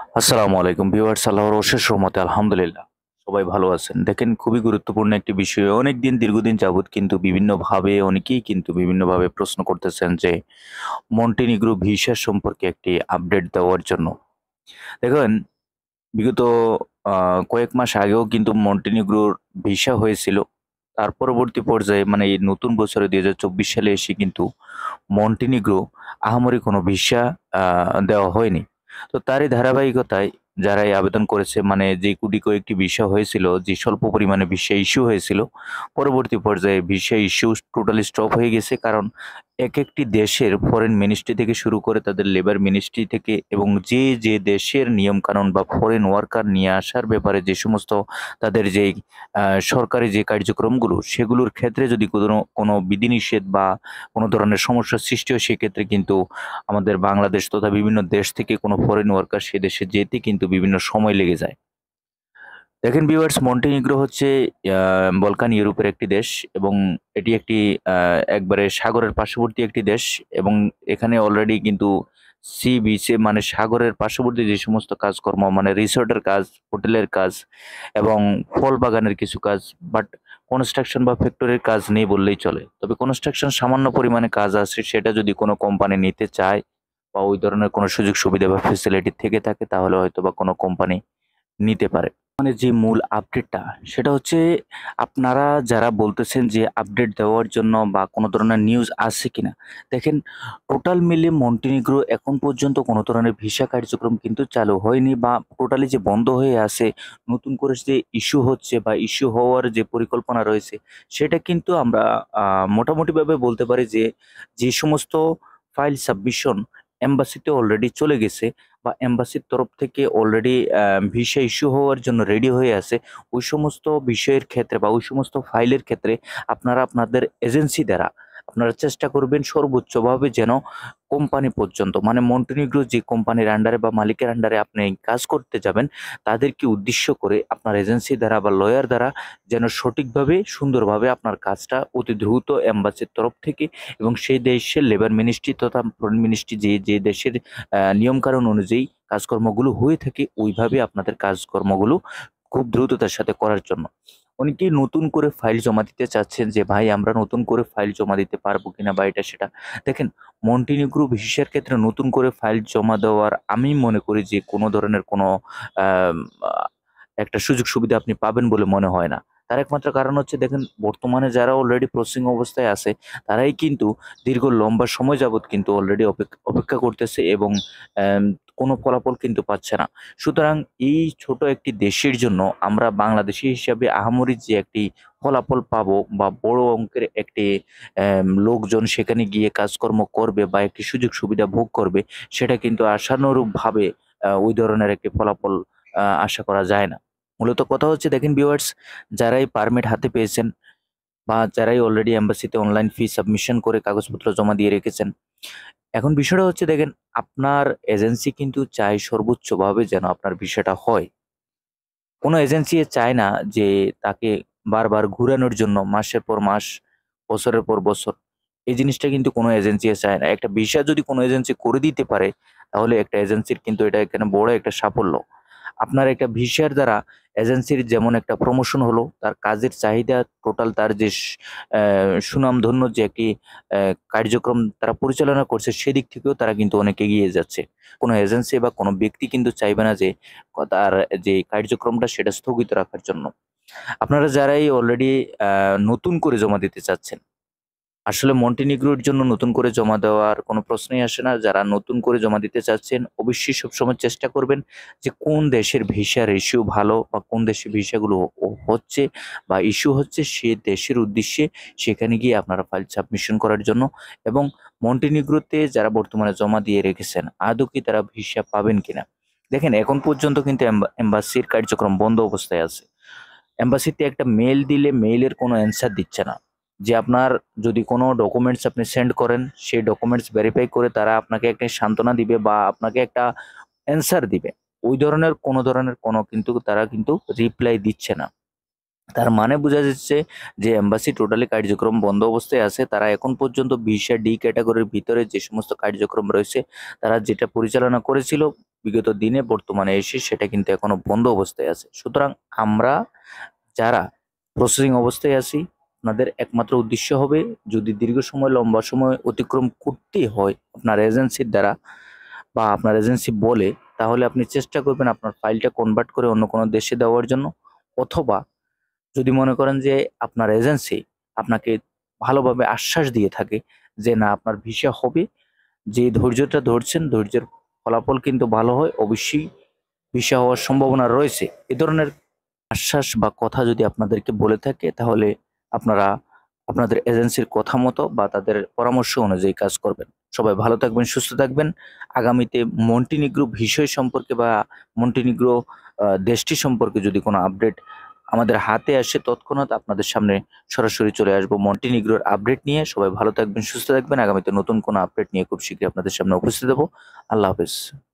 আসসালামু আলাইকুম ভিউয়ার্স, আল্লাহর অশেষ রহমতে আলহামদুলিল্লাহ সবাই ভালো আছেন। দেখেন, খুবই গুরুত্বপূর্ণ একটি বিষয়। দীর্ঘদিন যাবৎ কিন্তু অনেকেই কিন্তু বিভিন্নভাবে প্রশ্ন করতেছেন যে মন্টিনিগ্রো ভিসা সম্পর্কে একটি আপডেট দেওয়ার জন্য। দেখেন, বিগত কয়েক মাস আগেও কিন্তু মন্টিনিগ্রোর ভিসা হয়েছিল। তার পরবর্তী পর্যায়ে মানে এই নতুন বছরে ২০২৪ সালে এসে কিন্তু মন্টিনিগ্রো আহামরি কোনো ভিসা দেওয়া হয়নি। তো তারই ধারাবাহিকতায় যারাই আবেদন করেছে, মানে যে গুটি কয়েকটি ভিসা হয়েছিল, যে স্বল্প পরিমাণে ভিসা ইস্যু হয়েছিল, পরবর্তী পর্যায়ে ভিসা ইস্যু টোটালি স্টপ হয়ে গেছে। কারণ একেকটি দেশের ফরেন মিনিস্ট্রি থেকে শুরু করে তাদের লেবার মিনিস্ট্রি থেকে এবং যে দেশের নিয়মকানুন বা ফরেন ওয়ার্কার নিয়ে আসার ব্যাপারে যে সমস্ত তাদের যেই সরকারি যে কার্যক্রমগুলো, সেগুলোর ক্ষেত্রে যদি কোনো বিধিনিষেধ বা কোনো ধরনের সমস্যার সৃষ্টি হয়, সেক্ষেত্রে কিন্তু আমাদের বাংলাদেশ তথা বিভিন্ন দেশ থেকে কোনো ফরেন ওয়ার্কার সে দেশে যেতে কিন্তু বিভিন্ন সময় লেগে যায়। দেখেন ভিউয়ার্স, মন্টিনিগ্রো হচ্ছে বলকান ইউরোপের একটি দেশ এবং এটি একটি একবারে সাগরের পার্শ্ববর্তী একটি দেশ এবং এখানে অলরেডি কিন্তু সি বিচে মানে সাগরের পার্শ্ববর্তী যে সমস্ত কাজকর্ম, মানে রিসোর্টের কাজ, হোটেলের কাজ এবং ফল বাগানের কিছু কাজ, বাট কনস্ট্রাকশন বা ফ্যাক্টরির কাজ নেই বললেই চলে। তবে কনস্ট্রাকশন সামান্য পরিমাণে কাজ আছে, সেটা যদি কোনো কোম্পানি নিতে চায় বা ওই ধরনের কোনো সুযোগ সুবিধা বা ফেসিলিটি থেকে থাকে, তাহলে হয়তো বা কোনো কোম্পানি নিতে পারে। মানে যে মূল আপডেটটা, সেটা হচ্ছে আপনারা যারা বলতেছেন যে আপডেট দেওয়ার জন্য বা কোনো ধরনের নিউজ আছে কিনা। দেখেন, টোটাল মিলিয়ে মন্টিনিগ্রো এখন পর্যন্ত কোনো ধরনের ভিসা কার্যক্রম কিন্তু চালু হয়নি বা টোটালি যে বন্ধ হয়ে আছে। নতুন করে যে ইস্যু হচ্ছে বা ইস্যু হওয়ার যে পরিকল্পনা রয়েছে, সেটা কিন্তু আমরা মোটামুটিভাবে বলতে পারি যে, যে সমস্ত ফাইল সাবমিশন এম্বাসিতে অলরেডি চলে গেছে বা এম্বাসির তরফ থেকে অলরেডি ভিসা ইস্যু হওয়ার জন্য রেডি হয়ে আছে, ওই সমস্ত বিষয়ের ক্ষেত্রে বা ওই সমস্ত ফাইলের ক্ষেত্রে আপনারা আপনাদের এজেন্সি দ্বারা আপনারা চেষ্টা করবেন সর্বোচ্চভাবে যেন কোম্পানি পর্যন্ত, মানে মন্টিনিগ্রো যে কোম্পানির আন্ডারে বা মালিকের আন্ডারে আপনি কাজ করতে যাবেন, তাদেরকে উদ্দেশ্য করে আপনার এজেন্সি দ্বারা বা লয়ার দ্বারা যেন সঠিকভাবে সুন্দরভাবে আপনার কাজটা অতি দ্রুত এম্বাসির তরফ থেকে এবং সেই দেশের লেবার মিনিস্ট্রি তথা ফরেন মিনিস্ট্রি যে দেশের নিয়মকানুন অনুযায়ী কাজকর্মগুলো হয়ে থাকে, ওইভাবে আপনাদের কাজকর্মগুলো খুব দ্রুততার সাথে করার জন্য। অনেকেই নতুন করে ফাইল জমা দিতে চাচ্ছেন যে ভাই আমরা নতুন করে ফাইল জমা দিতে পারবো কিনা বা এটা সেটা। দেখেন, মন্টিনিগ্রো ভিসার ক্ষেত্রে নতুন করে ফাইল জমা দেওয়ার আমি মনে করি যে কোনো ধরনের কোনো আম, আহ, একটা সুযোগ সুবিধা আপনি পাবেন বলে মনে হয় না। তার একমাত্র কারণ হচ্ছে, দেখেন বর্তমানে যারা অলরেডি প্রসেসিং অবস্থায় আছে, তারাই কিন্তু দীর্ঘ লম্বা সময় যাবত কিন্তু অলরেডি অপেক্ষা করতেছে এবং আম, কোনো ফলাফল কিন্তু পাচ্ছে না। সুতরাং এই ছোট একটি দেশের জন্য আমরা বাংলাদেশি হিসাবে আহামরি যে একটি ফলাফল পাবো বা বড় অঙ্কের একটি লোকজন সেখানে গিয়ে কাজকর্ম করবে বা একটি সুযোগ সুবিধা ভোগ করবে, সেটা কিন্তু আশানুরূপভাবে ওই ধরনের একটি ফলাফল আশা করা যায় না। মূলত কথা হচ্ছে, দেখেন ভিউয়ার্স, যারাই পারমিট হাতে পেয়েছেন বা যারাই অলরেডি এম্বাসিতে অনলাইন ফি সাবমিশন করে কাগজপত্র জমা দিয়ে রেখেছেন, এখন বিষয়টা হচ্ছে, দেখেন আপনার এজেন্সি কিন্তু চায় সর্বোচ্চভাবে যেন আপনার বিষয়টা হয়। কোনো এজেন্সি চায় না যে তাকে বারবার ঘুরানোর জন্য মাসের পর মাস, বছরের পর বছর। এই জিনিসটা কিন্তু কোনো এজেন্সি চায় না। একটা ভিসা যদি কোনো এজেন্সি করে দিতে পারে, তাহলে একটা এজেন্সির কিন্তু এটা এখানে বড় একটা সাফল্য। আপনার একটা ভিসার দ্বারা এজেন্সির যেমন একটা প্রমোশন হলো, তার কাজের চাহিদা টোটাল তার যে সুনামধন্য যে একটি কার্যক্রম তারা পরিচালনা করছে, সেদিক থেকেও তারা কিন্তু অনেক এগিয়ে যাচ্ছে। কোনো এজেন্সি বা কোনো ব্যক্তি কিন্তু চাইবে না যে তার যে কার্যক্রমটা সেটা স্থগিত রাখার জন্য। আপনারা যারাই অলরেডি নতুন করে জমা দিতে চাচ্ছেন, আসলে মন্টিনিগ্রোর জন্য নতুন করে জমা দেওয়ার কোনো প্রশ্নই আসে না। যারা নতুন করে জমা দিতে চাচ্ছেন, অবশ্যই সবসময় চেষ্টা করবেন যে কোন দেশের ভিসা রেশিও ভালো বা কোন দেশে ভিসাগুলো হচ্ছে বা ইস্যু হচ্ছে, সে দেশের উদ্দেশ্যে সেখানে গিয়ে আপনারা ফাইল সাবমিশন করার জন্য। এবং মন্টিনিগ্রোতে যারা বর্তমানে জমা দিয়ে রেখেছেন, আদৌ কি তারা ভিসা পাবেন কিনা। দেখেন, এখন পর্যন্ত কিন্তু এম্বাসির কার্যক্রম বন্ধ অবস্থায় আছে। এম্বাসিতে একটা মেইল দিলে মেইলের কোনো অ্যান্সার দিচ্ছে না। যে আপনার যদি কোনো ডকুমেন্টস আপনি সেন্ড করেন, সেই ডকুমেন্টস ভেরিফাই করে তারা আপনাকে একটা সান্ত্বনা দিবে বা আপনাকে একটা অ্যান্সার দিবে। ওই ধরনের কোনো কিন্তু তারা কিন্তু রিপ্লাই দিচ্ছে না। তার মানে বোঝা যাচ্ছে যে এম্বাসি টোটালি কার্যক্রম বন্ধ অবস্থায় আছে। তারা এখন পর্যন্ত ভিসা ডি ক্যাটাগরির ভিতরে যে সমস্ত কার্যক্রম রয়েছে, তারা যেটা পরিচালনা করেছিল বিগত দিনে বর্তমানে এসে সেটা কিন্তু এখনো বন্ধ অবস্থায় আছে। সুতরাং আমরা যারা প্রসেসিং অবস্থায় আছি, আপনাদের একমাত্র উদ্দেশ্য হবে, যদি দীর্ঘ সময় লম্বা সময় অতিক্রম করতে হয় আপনার এজেন্সির দ্বারা বা আপনার এজেন্সি বলে, তাহলে আপনি চেষ্টা করবেন আপনার ফাইলটা কনভার্ট করে অন্য কোনো দেশে দেওয়ার জন্য। অথবা যদি মনে করেন যে আপনার এজেন্সি আপনাকে ভালোভাবে আশ্বাস দিয়ে থাকে যে না আপনার ভিসা হবে, যে ধৈর্যটা ধরছেন ধৈর্যের ফলাফল কিন্তু ভালো হয়, অবশ্যই ভিসা হওয়ার সম্ভাবনা রয়েছে, এ ধরনের আশ্বাস বা কথা যদি আপনাদেরকে বলে থাকে, তাহলে আপনারা আপনাদের এজেন্সির কথা মতো বা তাদের পরামর্শ অনুযায়ী কাজ করবেন। সবাই ভালো থাকবেন, সুস্থ থাকবেন। আগামীতে মন্টিনিগ্রো বিষয় সম্পর্কে বা মন্টিনিগ্রো দেশটি সম্পর্কে যদি কোনো আপডেট আমাদের হাতে আসে, তৎক্ষণাৎ আপনাদের সামনে সরাসরি চলে আসবো মন্টিনিগ্রোর আপডেট নিয়ে। সবাই ভালো থাকবেন, সুস্থ থাকবেন। আগামীতে নতুন কোনো আপডেট নিয়ে খুব শীঘ্রই আপনাদের সামনে উপস্থিত হবো। আল্লাহ হাফেজ।